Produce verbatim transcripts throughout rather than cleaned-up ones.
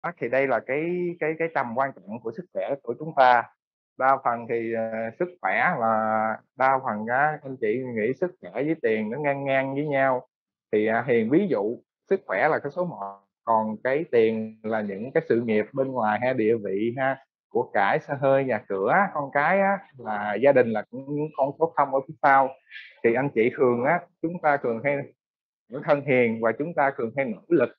Á, thì đây là cái cái cái tầm quan trọng của sức khỏe của chúng ta. Đa phần thì, ờ, sức khỏe là đa phần á, anh chị nghĩ sức khỏe với tiền nó ngang ngang với nhau. Thì, à, Hiền ví dụ sức khỏe là cái số một, còn cái tiền là những cái sự nghiệp bên ngoài ha, địa vị ha, của cải, xe hơi, nhà cửa, con cái á, là gia đình là những những con số không ở phía sau. Thì anh chị thường á, chúng ta thường hay bản thân Hiền và chúng ta thường hay nỗ lực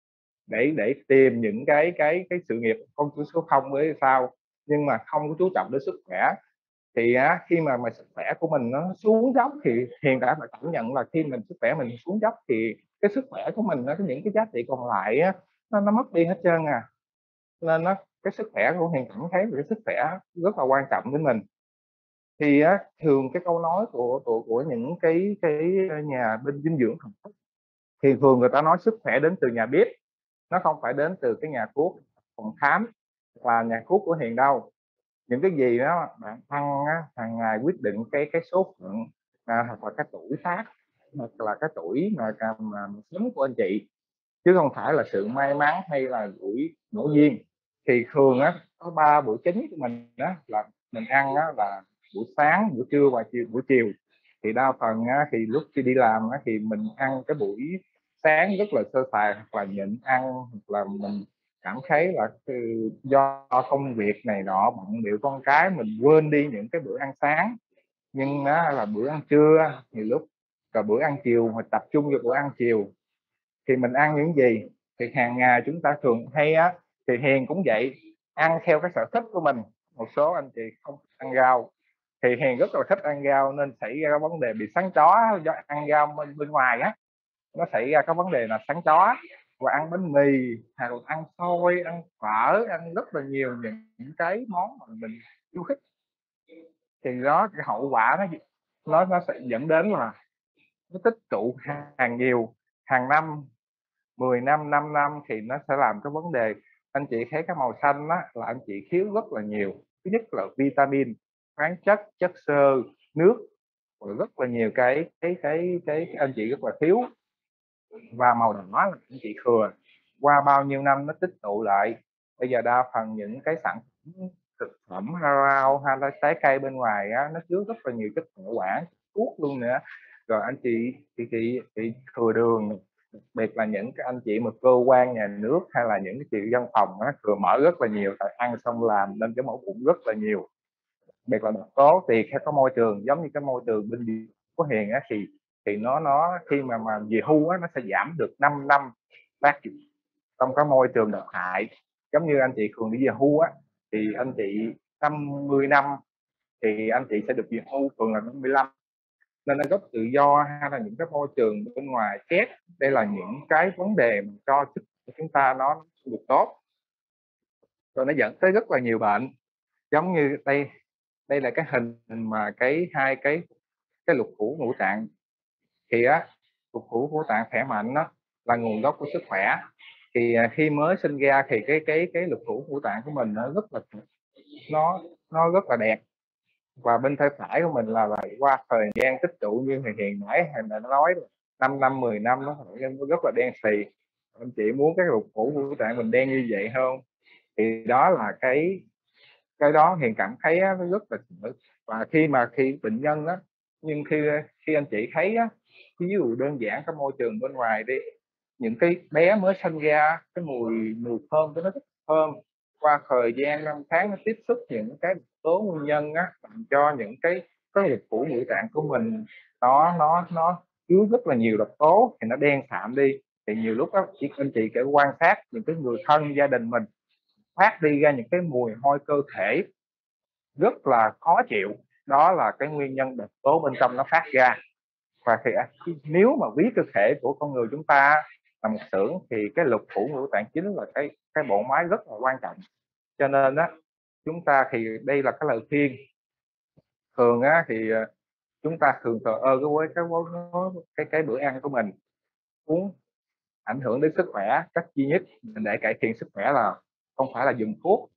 để để tìm những cái cái cái sự nghiệp con số không ở sau, nhưng mà không có chú trọng đến sức khỏe. Thì á, khi mà mà sức khỏe của mình nó xuống dốc thì Hiền đã phải cảm nhận là khi mình sức khỏe mình xuống dốc thì cái sức khỏe của mình nó có những cái giá trị còn lại á, nó nó mất đi hết trơn à. Nên nó cái sức khỏe của Hiền cảm thấy về cái sức khỏe rất là quan trọng với mình. Thì á, thường cái câu nói của của của những cái cái nhà bên dinh dưỡng thần thấp, thì thường người ta nói sức khỏe đến từ nhà bếp, nó không phải đến từ cái nhà thuốc, phòng khám và nhà thuốc của Hiền đâu. Những cái gì đó bạn ăn á, hàng ngày quyết định cái cái số phận, à, hoặc là cái tuổi tác, hoặc là cái tuổi mà mà sống của anh chị, chứ không phải là sự may mắn hay là tuổi ngẫu nhiên. Thì thường á, có ba bữa chính của mình á là mình ăn á là buổi sáng, buổi trưa và chiều buổi chiều. Thì đa phần á, thì lúc khi đi làm á, thì mình ăn cái buổi sáng rất là sơ sài hoặc là nhịn ăn, hoặc là mình cảm thấy là ừ, do công việc này nọ bận bịu con cái mình quên đi những cái bữa ăn sáng. Nhưng á, là bữa ăn trưa thì lúc và bữa ăn chiều mình tập trung vào bữa ăn chiều. Thì mình ăn những gì? Thì hàng ngày chúng ta thường hay á, thì Hiền cũng vậy, ăn theo cái sở thích của mình. Một số anh chị không ăn rau, thì Hiền rất là thích ăn rau nên xảy ra vấn đề bị sắn chó do ăn rau bên bên ngoài á, nó xảy ra cái vấn đề là sắn chó. Và ăn bánh mì hoặc là ăn xôi, ăn phở, ăn rất là nhiều những cái món mà mình yêu thích, thì đó cái hậu quả nó nó nó sẽ dẫn đến là nó tích tụ hàng nhiều, hàng năm, mười năm, 5 năm thì nó sẽ làm cái vấn đề. Anh chị thấy cái màu xanh á là anh chị thiếu rất là nhiều. Thứ nhất là vitamin, khoáng chất, chất xơ, nước, rồi rất là nhiều cái cái cái cái anh chị rất là thiếu. Và màu đỏ là anh chị thừa. Qua bao nhiêu năm nó tích tụ lại. Bây giờ đa phần những cái sản phẩm thực phẩm rau hay là trái cây bên ngoài á, nó chứa rất là nhiều chất bảo quản, thuốc luôn nữa. Rồi anh chị chị chị, chị thừa đường, đặc biệt là những cái anh chị mà cơ quan nhà nước hay là những cái chị văn phòng á, thừa mỡ rất là nhiều, tại ăn xong làm nên cái mỡ bụng rất là nhiều. Đặc biệt là độc tố thì theo cái môi trường giống như cái môi trường bên dưới của Hiền á, thì thì nó nó khi mà mà về hưu á, nó sẽ giảm được 5 năm tác dụng trong cái môi trường độc hại. Giống như anh chị thường đi về hưu á, thì anh chị năm mươi năm thì anh chị sẽ được về hưu, thường là năm mươi lăm. Nên nó gốc tự do hay là những cái môi trường bên ngoài stress, đây là những cái vấn đề mà cho sức của chúng ta nó không được tốt, rồi nó dẫn tới rất là nhiều bệnh. Giống như đây, đây là cái hình mà cái hai cái cái lục phủ ngũ tạng. Thì á, lục phủ ngũ tạng khỏe mạnh đó là nguồn gốc của sức khỏe. Thì à, khi mới sinh ra thì cái cái cái lục phủ ngũ tạng của mình nó rất là nó nó rất là đẹp. Và bên tay phải của mình là, là qua thời gian tích tụ như thầy Hiền nãy thầy đã nói, năm năm mười năm nó rất là đen xì. Anh chị muốn cái lục phủ ngũ tạng mình đen như vậy không? Thì đó là cái cái đó Hiền cảm thấy á, nó rất là sợ. Và khi mà khi bệnh nhân á, nhưng khi khi anh chị thấy á, ví dụ đơn giản cái môi trường bên ngoài đi, những cái bé mới sinh ra cái mùi mùi thơm của nó rất thơm. Qua thời gian năm tháng nó tiếp xúc những cái tố nguyên nhân á, làm cho những cái cái lục phủ ngũ tạng của mình nó nó nó chứa rất là nhiều độc tố thì nó đen sạm đi. Thì nhiều lúc đó chỉ anh chị phải quan sát những cái người thân gia đình mình phát đi ra những cái mùi hôi cơ thể rất là khó chịu, đó là cái nguyên nhân độc tố bên trong nó phát ra. Và thì nếu mà ví cơ thể của con người chúng ta là một xưởng thì cái lục phủ ngũ tạng chính là cái cái bộ máy rất là quan trọng. Cho nên á, chúng ta thì đây là cái lời khuyên. Thường á thì chúng ta thường thờ ơ với cái cái cái bữa ăn của mình, muốn ảnh hưởng đến sức khỏe, cách duy nhất để cải thiện sức khỏe là không phải là dùng thuốc,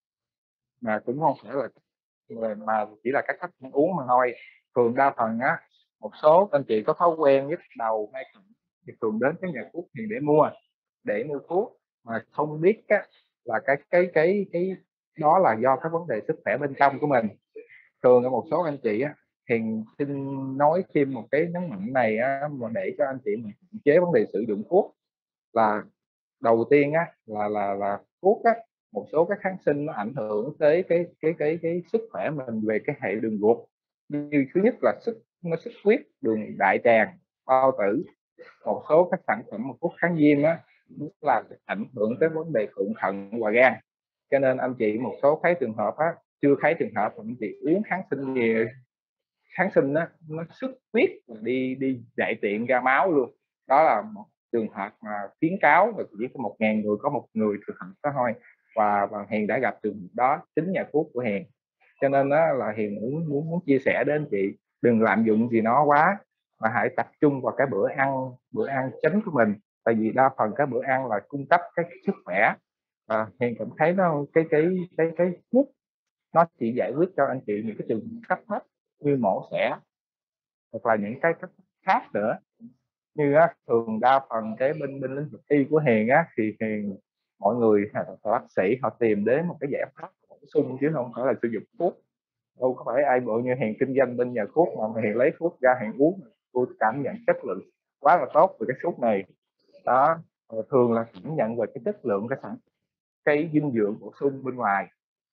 mà cũng không phải là mà chỉ là các cách ăn uống mà thôi. Thường đa phần á, một số anh chị có thói quen nhức đầu hay thì thường đến cái nhà thuốc thì để mua để mua thuốc. mà không biết á, là cái cái cái cái đó là do cái vấn đề sức khỏe bên trong của mình. Thường ở một số anh chị á, thì xin nói thêm một cái nhấn mạnh này á, mà để cho anh chị mình hạn chế vấn đề sử dụng thuốc, là đầu tiên á là là là thuốc á, một số các kháng sinh nó ảnh hưởng tới cái cái cái cái sức khỏe mình về cái hệ đường ruột, như thứ nhất là sức nó xuất huyết đường đại tràng, bao tử. Một số các sản phẩm thuốc kháng viêm á là ảnh hưởng tới vấn đề thượng thận và gan. Cho nên anh chị một số thấy trường hợp á, chưa thấy trường hợp anh chị uống kháng sinh nhiều, kháng sinh á nó xuất huyết đi đi đại tiện ra máu luôn. Đó là một trường hợp mà khuyến cáo, và chỉ có một ngàn người có một người trường hợp đó thôi, và và Hiền đã gặp trường hợp đó chính nhà thuốc của Hiền. Cho nên đó là Hiền muốn muốn muốn chia sẻ đến chị, đừng lạm dụng gì nó quá, mà hãy tập trung vào cái bữa ăn bữa ăn chính của mình. Tại vì đa phần các bữa ăn là cung cấp cái sức khỏe, và Hiền cảm thấy nó cái cái cái cái thuốc nó chỉ giải quyết cho anh chị những cái trường cấp thấp như mổ xẻ, hoặc là những cái cách khác nữa. Như á, thường đa phần cái bên bên lĩnh vực y của Hiền á, thì Hiền mọi người bác sĩ họ tìm đến một cái giải pháp bổ sung chứ không phải là sử dụng thuốc. Đâu có phải ai bộ như Hiền kinh doanh bên nhà thuốc mà Hiền lấy thuốc ra Hiền uống tôi cảm nhận chất lượng quá là tốt về cái thuốc này. Đó, thường là cảm nhận về cái chất lượng cái sản cái dinh dưỡng bổ sung bên ngoài.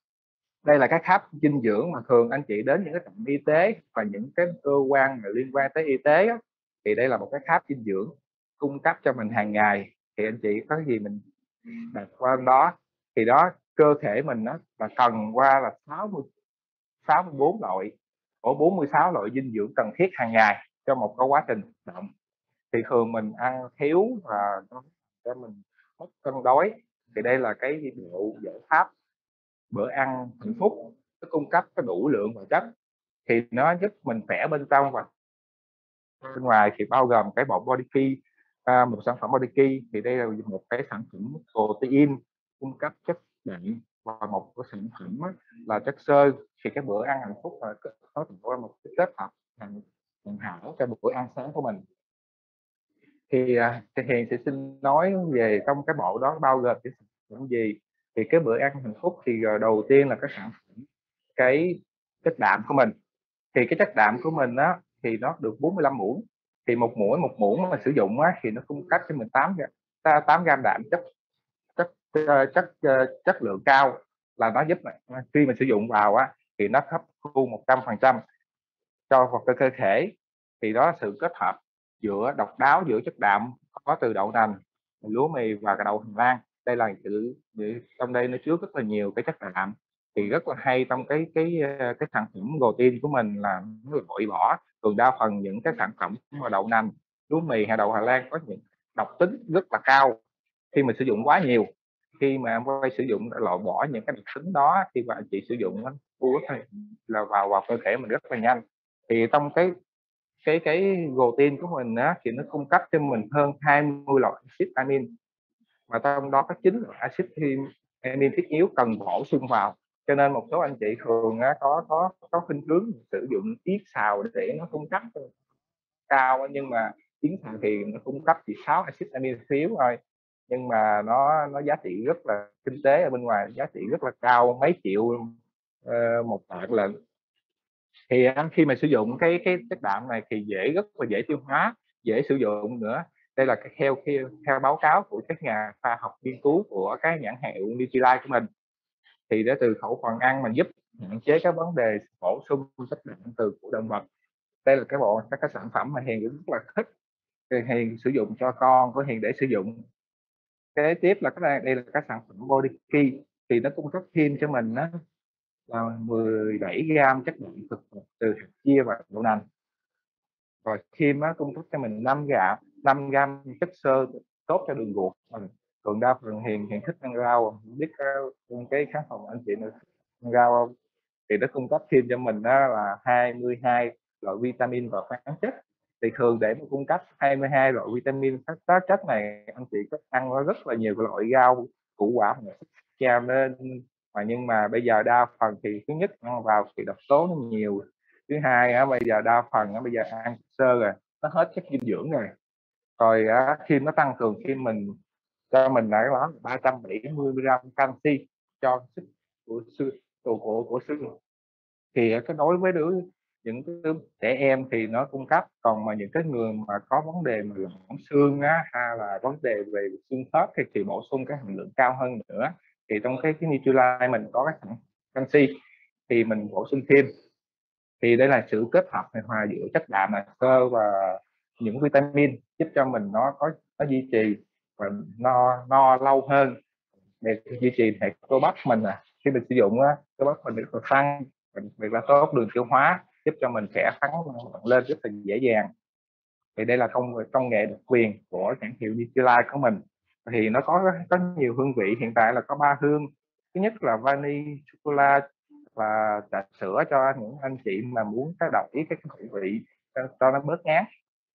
Đây là cái tháp dinh dưỡng mà thường anh chị đến những cái trạm y tế và những cái cơ quan mà liên quan tới y tế á, thì đây là một cái tháp dinh dưỡng cung cấp cho mình hàng ngày. Thì anh chị có gì mình đặt qua đó, thì đó cơ thể mình đó là cần qua là sáu mươi sáu mươi bốn loại của bốn mươi sáu loại dinh dưỡng cần thiết hàng ngày cho một cái quá trình hoạt động. Thì thường mình ăn thiếu và cho mình mất cân đối, thì đây là cái bộ giải pháp bữa ăn hạnh phúc, nó cung cấp có đủ lượng và chất, thì nó giúp mình khỏe bên trong và bên ngoài. Thì bao gồm cái bộ Body Key, à, một sản phẩm Body Key thì đây là một cái sản phẩm protein cung cấp chất đạm, và một cái sản phẩm là chất xơ. Thì cái bữa ăn hạnh phúc là nó thành một cái kết hợp hoàn hảo cho một bữa ăn sáng của mình. Thì à, thì Hiền sẽ xin nói về trong cái bộ đó bao gồm cái sản phẩm gì. Thì cái bữa ăn hạnh phúc thì đầu tiên là cái sản phẩm cái chất đạm của mình. Thì cái chất đạm của mình á thì nó được bốn mươi lăm muỗng, thì một muỗng một muỗng mà sử dụng á thì nó cung cấp cho mình tám tám gram đạm, chất chất chất chất lượng cao, là nó giúp khi mình sử dụng vào á thì nó hấp thu một trăm phần trăm cho vào cơ thể. Thì đó là sự kết hợp giữa độc đáo giữa chất đạm có từ đậu nành, lúa mì và đậu Hà Lan. Đây là chữ trong đây nó chứa rất là nhiều cái chất đạm, thì rất là hay trong cái cái cái sản phẩm protein của mình là nó loại bỏ. Thường đa phần những cái sản phẩm mà đậu nành, lúa mì hay đậu Hà Lan có những độc tính rất là cao khi mình sử dụng quá nhiều. Khi mà em quay sử dụng loại bỏ những cái độc tính đó, khi mà anh chị sử dụng là vào vào cơ thể mình rất là nhanh. Thì trong cái cái cái protein của mình á thì nó cung cấp cho mình hơn hai mươi loại acid amin, mà trong đó có chín loại acid amin thiết yếu cần bổ sung vào. Cho nên một số anh chị thường á, có có có khuynh hướng sử dụng yết xào để nó cung cấp cao, nhưng mà yến xào thì nó cung cấp chỉ sáu acid amin thiếu thôi, nhưng mà nó nó giá trị rất là kinh tế, ở bên ngoài giá trị rất là cao, mấy triệu uh, một tạ lận. Thì khi mà sử dụng cái cái chất đạm này thì dễ rất là dễ tiêu hóa, dễ sử dụng nữa. Đây là theo theo báo cáo của các nhà khoa học nghiên cứu của cái nhãn hiệu Nutrilite của mình, thì để từ khẩu phần ăn mà giúp hạn chế các vấn đề bổ sung chất đạm từ của động vật. Đây là cái bộ các cái sản phẩm mà Hiền rất là thích, thì Hiền sử dụng cho con của Hiền để sử dụng. Kế tiếp là cái này, đây là các sản phẩm Body Key, thì nó cung cấp thêm cho mình đó là mười bảy gram chất đạm thực vật từ hạt chia và đậu nành. Rồi thêm á, cung cấp cho mình năm gram năm gram chất xơ tốt cho đường ruột. Thường đa phần Hiền Hiền thích ăn rau, biết cái khán phòng anh chị nữa ăn rau không? Thì nó cung cấp thêm cho mình đó là hai mươi hai loại vitamin và khoáng chất. Thì thường để mà cung cấp hai mươi hai loại vitamin các chất này, anh chị có ăn rất là nhiều loại rau củ quả mà trao lên, mà nhưng mà bây giờ đa phần thì thứ nhất ăn vào thì độc tố nó nhiều, thứ hai á, bây giờ đa phần á, bây giờ ăn sơ rồi nó hết chất dinh dưỡng rồi. Rồi á, khi nó tăng cường khi mình cho mình là đó ba trăm bảy mươi mi-li-gam canxi cho sức của xương của của, của xương. Thì cái đối với đứa những cái đứa trẻ em thì nó cung cấp, còn mà những cái người mà có vấn đề mà loãng xương á, hay là vấn đề về xương khớp thì thì bổ sung cái hàm lượng cao hơn nữa. Thì trong cái cái Nutrilite mình có cái sẵn canxi thì mình bổ sung thêm. Thì đây là sự kết hợp hòa giữa chất đạm là xơ và những vitamin giúp cho mình nó có nó duy trì và no no lâu hơn, để duy trì hệ cơ bắp mình. À khi mình sử dụng á, cơ bắp mình được tăng, mình việc là tốt đường tiêu hóa, giúp cho mình khỏe khoắn lên rất là dễ dàng. Thì đây là công công nghệ độc quyền của nhãn hiệu Nutrilite của mình. Thì nó có có nhiều hương vị, hiện tại là có ba hương. Thứ nhất là vani sô cô la và trà sữa cho những anh chị mà muốn cái đổi cái khẩu vị cho, cho nó bớt ngán.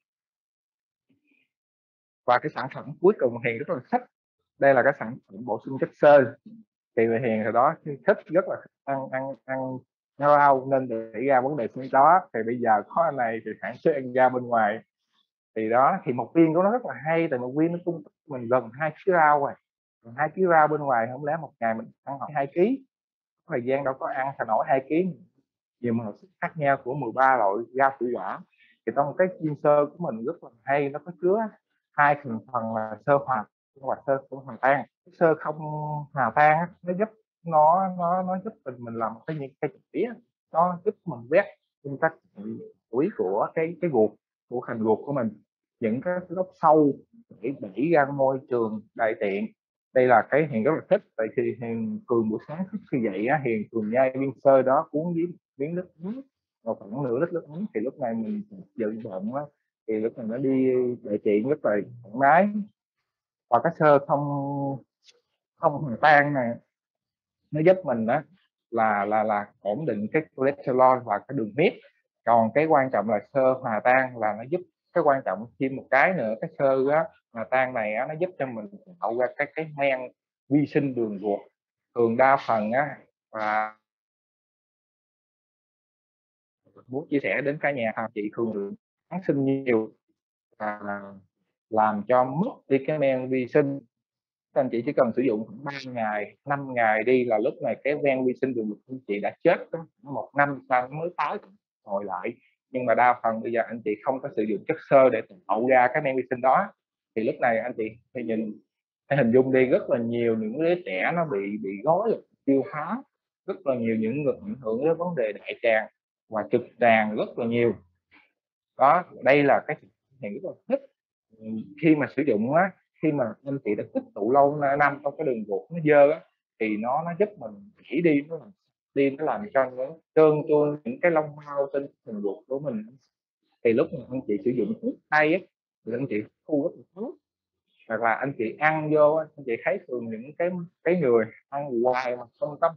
Và cái sản phẩm cuối cùng Hiền rất là thích, đây là cái sản phẩm bổ sung chất xơ. Thì Hiền hồi đó thích rất là ăn ăn ăn rau nên để ra vấn đề xương đó. Thì bây giờ có anh này thì hạn chế ăn ra bên ngoài. Thì đó thì một viên của nó rất là hay, tại một viên nó cung cấp mình gần hai ký rau rồi. Hai ký rau bên ngoài không lẽ một ngày mình ăn hai ký, thời gian đâu có ăn phải nổi hai ký. Nhiều màu sắc khác nhau của mười ba loại rau củ quả. Thì trong cái viên xơ của mình rất là hay, nó có chứa hai thành phần là xơ hoạt và xơ không hòa tan. Xơ không hòa tan nó giúp nó nó nó giúp mình mình làm cái những cái tỉa, nó giúp mình quét những các tuổi của cái cái ruột của thành ruột của mình, những cái gốc sâu để đẩy ra môi trường đại tiện. Đây là cái Hiền rất là thích, tại khi Hiền thường buổi sáng thức khi dậy á, Hiền thường nhai viên xơ đó cuốn với miếng nước ấm, một khoảng nửa lít nước ấm. Thì lúc này mình vận động á, thì lúc này nó đi đại tiện rất là thoải mái. Và cái xơ không không hòa tan này nó giúp mình đó là là là ổn định cái cholesterol và cái đường huyết. Còn cái quan trọng là xơ hòa tan là nó giúp, cái quan trọng thêm một cái nữa, cái xơ á, hòa tan này á, nó giúp cho mình tạo ra cái cái men vi sinh đường ruột. Thường đa phần á, và muốn chia sẻ đến cả nhà chị thường kháng sinh nhiều và làm cho mất đi cái men vi sinh. Các anh chị chỉ cần sử dụng khoảng ba ngày, năm ngày đi là lúc này cái ven vi sinh đường ruột của anh chị đã chết đó. Một năm sau mới tái hồi lại. Nhưng mà đa phần bây giờ anh chị không có sử dụng chất xơ để tạo ra cái men vi sinh đó, thì lúc này anh chị thì nhìn hay hình dung đi, rất là nhiều những đứa trẻ nó bị bị gói tiêu hóa, rất là nhiều những người ảnh hưởng đến vấn đề đại tràng và trực tràng rất là nhiều. Đó, đây là cái hiện rất là thích. Khi mà sử dụng á, khi mà anh chị đã tích tụ lâu năm trong cái đường ruột nó dơ á, thì nó nó giúp mình chỉ đi, nó làm đi nó làm cho nó trơn tru những cái lông mao trên đường ruột của mình. Thì lúc mà anh chị sử dụng thuốc tay á, thì anh chị thu rất là tốt. Hoặc là anh chị ăn vô anh chị thấy thường những cái cái người ăn hoài mà không có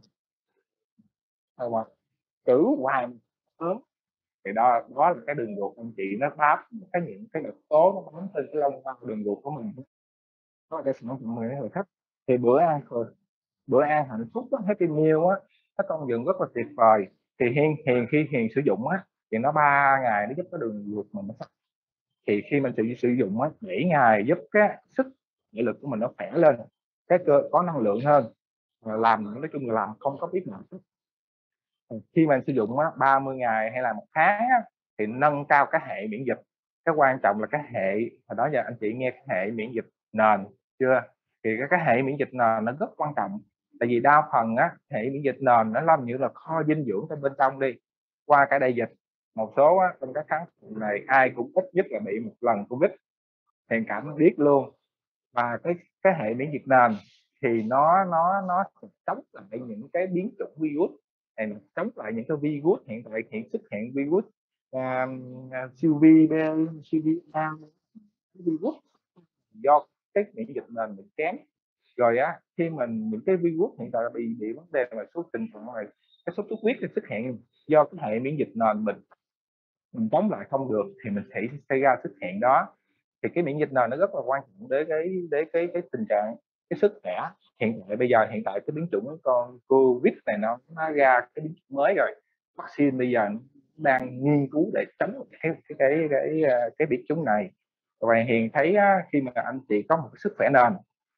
mà cử hoài sớm, thì đó đó là cái đường ruột anh chị nó bám cái những cái độc tố nó bám trên cái lông mao đường ruột của mình. Đó là cái sản phẩm người người thích. Thì bữa ăn rồi bữa ăn hạnh phúc đó, Happy Meal á, nó công dụng rất là tuyệt vời. Thì hiền hiền khi hiền sử dụng á, thì nó ba ngày nó giúp cái đường ruột mình nó. Thì khi mình sử sử dụng á, bảy ngày giúp cái sức thể lực của mình nó khỏe lên, cái cơ có năng lượng hơn, làm nói chung là làm không có biết mệt. Khi mình sử dụng á, ba mươi ngày hay là một tháng á, thì nâng cao cái hệ miễn dịch. Cái quan trọng là cái hệ, hồi đó giờ anh chị nghe cái hệ miễn dịch nền chưa? Thì cái, cái hệ miễn dịch nền nó rất quan trọng. Tại vì đa phần á, hệ miễn dịch nền nó làm như là kho dinh dưỡng trong bên trong đi. Qua cái đại dịch, một số á, trong các kháng này ai cũng ít nhất là bị một lần Covid, thì cảm biết luôn. Và cái cái hệ miễn dịch nền thì nó nó nó chống lại những cái biến chủng virus này, chống lại những cái virus hiện tại hiện xuất hiện virus uh, siêu vi b siêu vi a virus do cái miễn dịch nền bị kém. Rồi á, khi mình những cái virus hiện tại bị bị vấn đề mà số tình trạng này, cái sốt xuất huyết nó xuất hiện do cái hệ miễn dịch nền mình mình chống lại không được, thì mình sẽ xảy ra xuất hiện đó. Thì cái miễn dịch nền nó rất là quan trọng đến cái đến cái cái tình trạng cái sức khỏe. Hiện tại bây giờ hiện tại cái biến chủng con Covid này nó nó ra cái biến chủng mới rồi, vaccine bây giờ đang nghiên cứu để chống cái cái cái cái cái biến chủng này. Và Hiền thấy á, khi mà anh chị có một cái sức khỏe nền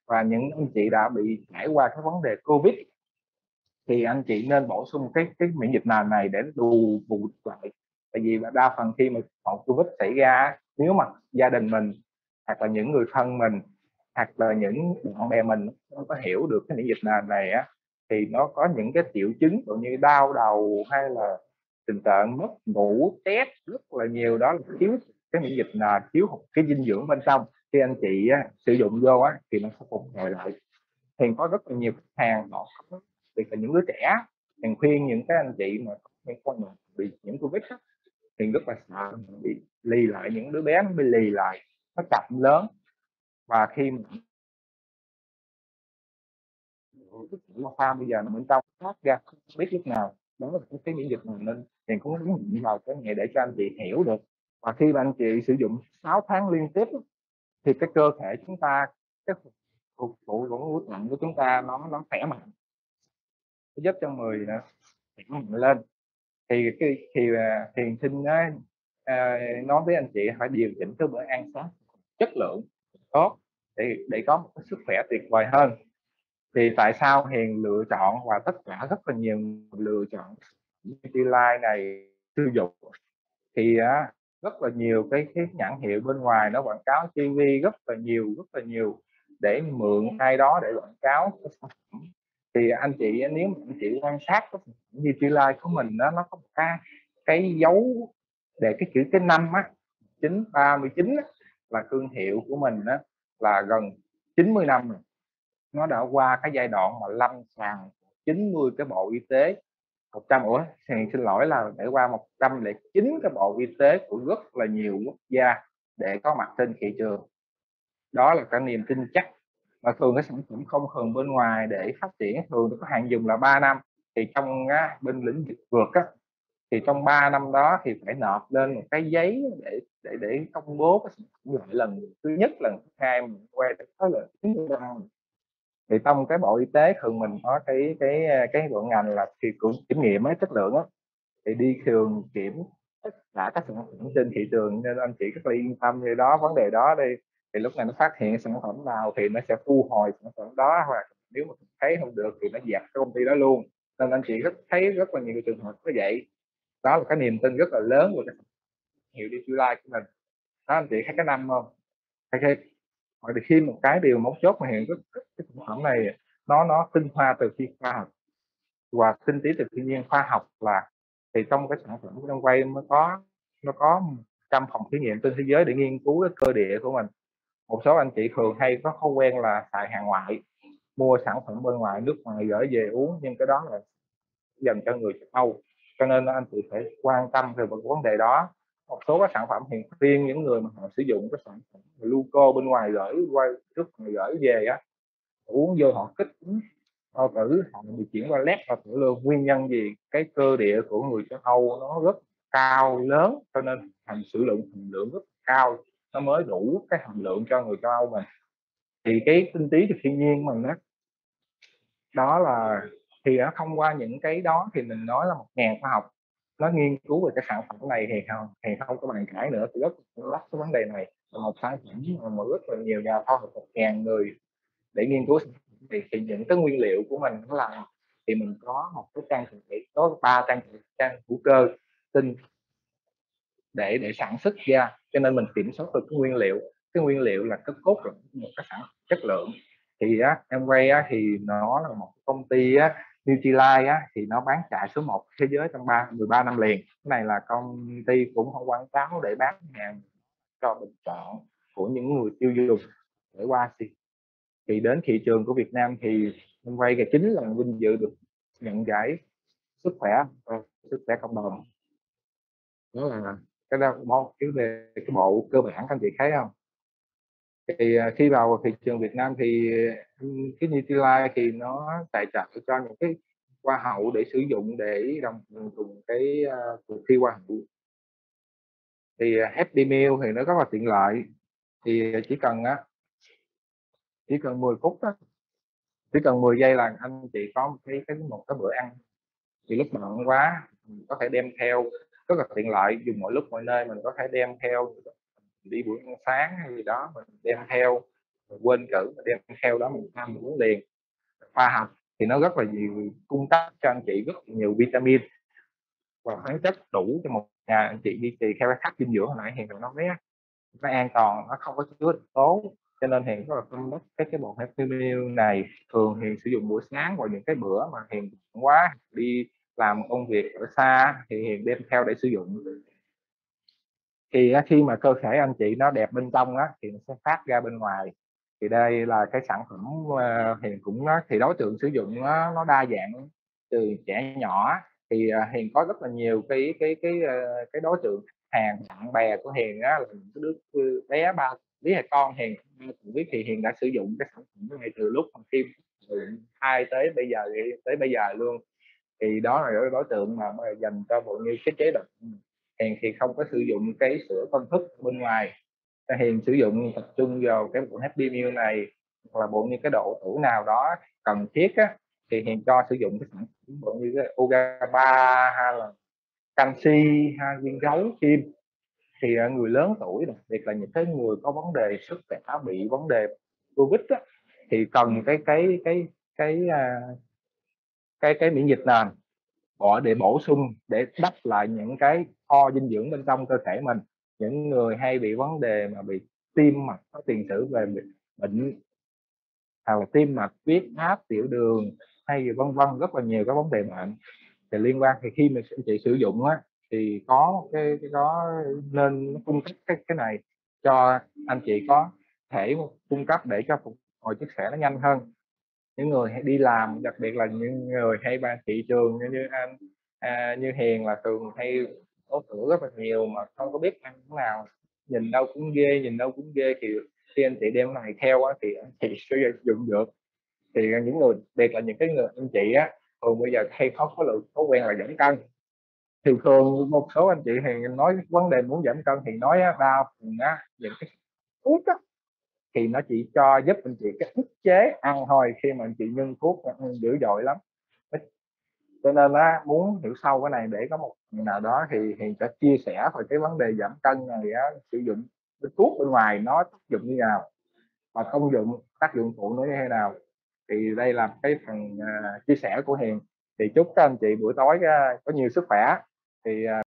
và những anh chị đã bị trải qua cái vấn đề Covid thì anh chị nên bổ sung cái cái miễn dịch nền này để bù bù lại. Tại vì đa phần khi mà hậu Covid xảy ra, nếu mà gia đình mình hoặc là những người thân mình hoặc là những bạn bè mình không có hiểu được cái miễn dịch nền này á, thì nó có những cái triệu chứng như đau đầu hay là tình trạng mất ngủ, stress rất là nhiều. Đó là thiếu cái miễn dịch nền, thiếu hụt cái dinh dưỡng bên trong. Khi anh chị á, sử dụng vô á, thì nó sẽ phục hồi lại. Thì có rất là nhiều khách hàng họ có, đặc biệt là những đứa trẻ, mình khuyên những cái anh chị mà có những con nhỏ bị nhiễm Covid á, thì rất là sợ bị lì lại, những đứa bé nó bị lì lại, nó chậm lớn. Và khi mà pha bây giờ nó bên trong thoát ra không biết lúc nào, đó là cái, cái miễn dịch này. Nên thì cũng muốn vào cái này để cho anh chị hiểu được. Và khi mà anh chị sử dụng sáu tháng liên tiếp thì cái cơ thể chúng ta, cái phục vụ của ngũ tạng của chúng ta nó nó khỏe mạnh, nó giúp cho người khỏe mạnh lên. Thì cái thì thiền sinh á, à, nói với anh chị phải điều chỉnh cái bữa ăn sáng chất lượng tốt để để có một cái sức khỏe tuyệt vời hơn. Thì tại sao Hiền lựa chọn và tất cả rất là nhiều lựa chọn Nutrilite này sử dụng, thì á, rất là nhiều cái, cái nhãn hiệu bên ngoài nó quảng cáo ti vi rất là nhiều rất là nhiều để mượn ai đó để quảng cáo cái sản phẩm. Thì anh chị nếu mà anh chị quan sát cái sản phẩm Nutrilite của mình đó, nó có một cái cái dấu để cái chữ cái năm á, chín ba mươi chín là thương hiệu của mình đó, là gần chín mươi năm rồi. Nó đã qua cái giai đoạn mà lâm sàng chín mươi cái bộ y tế, một trăm ủa xin lỗi là để qua một trăm lẻ chín cái bộ y tế của rất là nhiều quốc gia để có mặt trên thị trường. Đó là cái niềm tin chắc. Mà thường cái sản phẩm không thường bên ngoài để phát triển thường có hạn dùng là ba năm. Thì trong á, bên lĩnh vực vượt á, thì trong ba năm đó thì phải nộp lên một cái giấy để để để công bố cái sản phẩm lại lần thứ nhất, lần thứ hai mình quay tới lần thứ năm. Thì trong cái bộ y tế thường mình có cái cái cái bộ ngành là thì cũng kiểm nghiệm ấy, chất lượng á, thì đi thường kiểm tất cả các sản phẩm trên thị trường, nên anh chị rất là yên tâm về đó, vấn đề đó đi. Thì lúc này nó phát hiện sản phẩm nào thì nó sẽ thu hồi sản phẩm đó, hoặc nếu mà thấy không được thì nó dẹp cái công ty đó luôn. Nên anh chị rất thấy rất là nhiều trường hợp như vậy. Đó là cái niềm tin rất là lớn của cái hiệu Nutrilite của mình đó. Anh chị thấy cái năm không? Thấy cái hoặc là khi một cái điều mấu chốt mà hiện rất, rất cái sản phẩm này nó nó tinh hoa từ phi khoa học và tinh túy từ thiên nhiên khoa học. Là thì trong cái sản phẩm của Đông Quay mới có nó có trăm phòng thí nghiệm trên thế giới để nghiên cứu cái cơ địa của mình. Một số anh chị thường hay có thói quen là xài hàng ngoại, mua sản phẩm bên ngoài nước ngoài gửi về uống, nhưng cái đó là dành cho người châu Âu, cho nên anh chị phải quan tâm về một vấn đề đó. Một số các sản phẩm hiện khuyên những người mà họ sử dụng cái sản phẩm gluco bên ngoài gửi qua nước ngoài gửi về á, uống vô họ kích ứng bao tử, họ bị chuyển qua lét và tử lương. Nguyên nhân gì? Cái cơ địa của người châu Âu nó rất cao lớn, cho nên hàm sử lượng hàm lượng rất cao, nó mới đủ cái hàm lượng cho người châu Âu mình. Thì cái tinh túy từ thiên nhiên mình đó, đó là thì nó thông qua những cái đó thì mình nói là một ngàn khoa học nó nghiên cứu về cái sản phẩm này thì không thì không có bàn cãi nữa. Thì rất lắc cái vấn đề này là một sản phẩm mà rất là nhiều nhà khoa học, một ngàn người để nghiên cứu. Thì, thì những cái nguyên liệu của mình nó là thì mình có một cái trang thể có ba trang trang hữu cơ tinh để để sản xuất ra, cho nên mình kiểm soát được cái nguyên liệu. Cái nguyên liệu là cái cốt là một cái sản chất lượng. Thì á, Amway á, thì nó là một công ty á, Nutrilite á, thì nó bán chạy số một thế giới trong ba mười ba năm liền. Cái này là công ty cũng không quảng cáo để bán hàng cho bình chọn của những người tiêu dùng để qua thì, thì đến thị trường của Việt Nam thì Amway là chính là vinh dự được nhận giải sức khỏe sức khỏe cộng đồng. Đó là cái đó một cái về cái bộ cơ bản, anh chị thấy không? Thì khi vào thị trường Việt Nam thì cái Nutrilite thì nó tài trợ cho những cái hoa hậu để sử dụng để đồng cùng cái uh, cuộc thi hoa hậu. Thì Happy Meal thì nó rất là tiện lợi, thì chỉ cần á chỉ cần mười phút đó, chỉ cần mười giây là anh chị có một cái, cái một cái bữa ăn. Thì lúc bận quá mình có thể đem theo, rất là tiện lợi, dùng mọi lúc mọi nơi. Mình có thể đem theo đi buổi ăn sáng hay gì đó mình đem theo, quên cử mà đem theo đó mình ăn uống liền. Khoa học thì nó rất là nhiều, cung cấp cho anh chị rất nhiều vitamin và khoáng chất đủ cho một nhà anh chị duy trì theo cái thắt dinh dưỡng hồi nãy Hiền nói á, nó an toàn, nó không có chứa độc tố, cho nên Hiền rất là tâm đắc cái cái bột Happy Meal này. Thường Hiền sử dụng buổi sáng vào những cái bữa mà Hiền bận quá đi làm công việc ở xa thì Hiền đem theo để sử dụng. Thì khi mà cơ thể anh chị nó đẹp bên trong á thì nó sẽ phát ra bên ngoài. Thì đây là cái sản phẩm uh, Hiền cũng nói thì đối tượng sử dụng nó, nó đa dạng, từ trẻ nhỏ thì uh, Hiền có rất là nhiều cái cái cái uh, cái đối tượng hàng bạn bè của Hiền á, là những cái đứa bé ba biết là con Hiền biết thì Hiền đã sử dụng cái sản phẩm này từ lúc mà khi từ hai tới bây giờ tới bây giờ luôn. Thì đó là đối tượng mà dành cho bộ như cái chế độ. Hiền thì không có sử dụng cái sữa công thức bên ngoài, Hiền sử dụng tập trung vào cái bộ Happy Meal này, hoặc là bộ như cái độ tuổi nào đó cần thiết á, thì Hiền cho sử dụng cái sản phẩm bộ như cái omega ba hay là canxi hay viên gấu kim. Thì người lớn tuổi, đặc biệt là những cái người có vấn đề sức khỏe bị vấn đề Covid á, thì cần cái cái cái cái cái cái, cái miễn dịch nền bỏ để bổ sung, để đắp lại những cái kho dinh dưỡng bên trong cơ thể mình. Những người hay bị vấn đề mà bị tim mạch, có tiền sử về bệnh hoặc là tim mạch, huyết áp, tiểu đường hay vân vân, rất là nhiều các vấn đề bệnh thì liên quan, thì khi mình anh chị sử dụng á thì có cái, cái đó nên cung cấp cái cái này cho anh chị có thể cung cấp để cho phục hồi sức khỏe nó nhanh hơn. Những người hay đi làm, đặc biệt là những người hay ban thị trường như, như anh à, như Hiền là thường hay có tuổi rất là nhiều mà không có biết ăn thế nào, nhìn đâu cũng ghê, nhìn đâu cũng ghê, thì khi anh chị đem này theo á, thì anh chị sẽ dùng được. Thì những người, biệt là những cái người anh chị á, thường bây giờ hay có có lượng thói quen là giảm cân, thì thường một số anh chị thì nói vấn đề muốn giảm cân thì nói đa phần á những cái thuốc á thì nó chỉ cho giúp anh chị cái ức chế ăn thôi, khi mà anh chị ngưng thuốc ăn dữ dội lắm. Cho nên á, muốn hiểu sâu cái này để có một nào đó thì Hiền sẽ chia sẻ về cái vấn đề giảm cân này á, sử dụng cái thuốc bên ngoài nó tác dụng như nào và công dụng, tác dụng phụ nó như thế nào. Thì đây là cái phần uh, chia sẻ của Hiền. Thì chúc các anh chị buổi tối uh, có nhiều sức khỏe. Thì uh,